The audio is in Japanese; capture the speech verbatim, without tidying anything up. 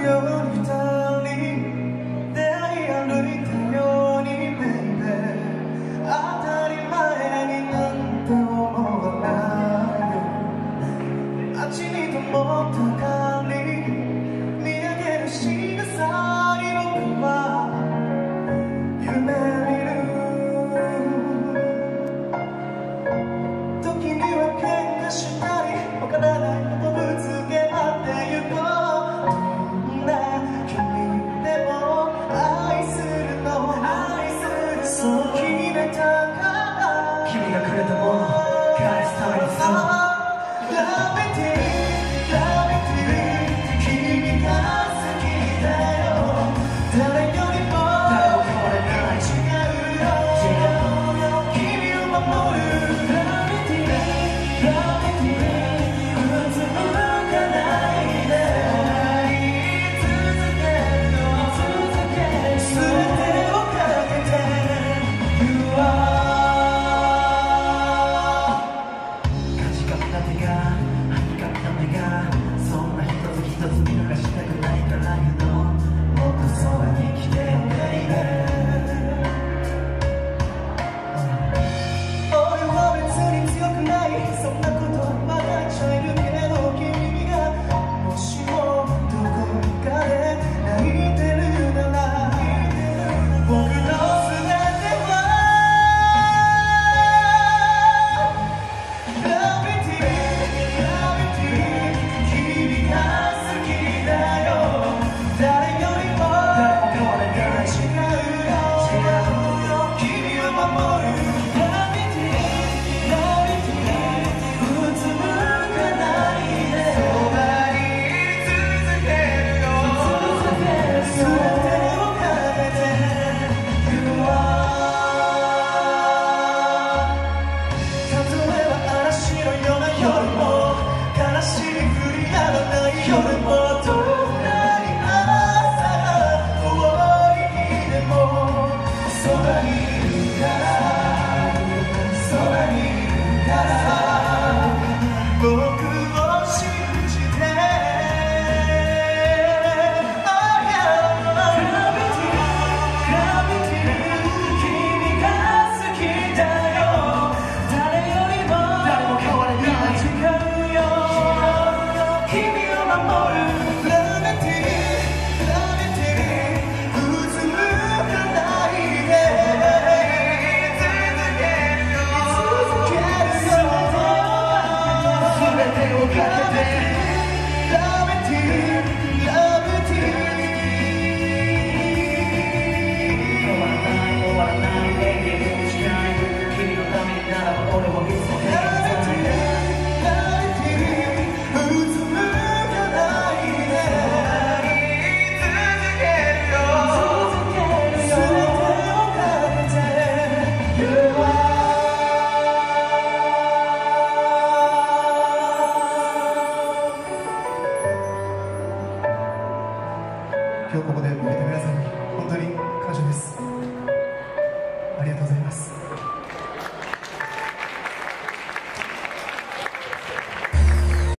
ように二人出会い歩いたように Baby 当たり前になんて思わないよ街に灯った明かり見上げる仕草に僕は夢見る時には喧嘩したりわからないことぶつけ合ってゆこうどんな君でも愛するの愛するそう決めたから君がくれたもの返すためにさ Love it Love it 君が好きだよ誰よりも誰も変われない違うよ君を守る Love it Love it うつむかないで続けるよ続ける全てをかけて You are かじかんだ手がはにかんだ目がそんな一つ一つ見逃したくないから言うのもっとそばに来てよ Baby 俺は別に強くないそんなこと分かっちゃいるけど君がもしもどこかで泣いてるなら僕の全ては Love it Love it 君が好きだよ誰よりも誰も変われない違うよ君を守る Love it Love it うつむかないでそばに続けるよ全てをかけて You are 例えば嵐のような夜も悲しみ降りやまない夜もどんなに朝が遠い日でもそばにいるからそばにいるから僕を信じて Oh yeah Love it Love it 君が好きだよ誰よりも誰も変われない違うよ君を守る Love it Love it うつむかないで続けるよ続けるよ全てをかけて Love it Love it 終わらない終わらない永遠に近い君のためにならば俺はいつも平気だ Love it うつむかないで続けるよ全てをかけて You are 今日ここで見てくれた皆さんに本当に感謝です。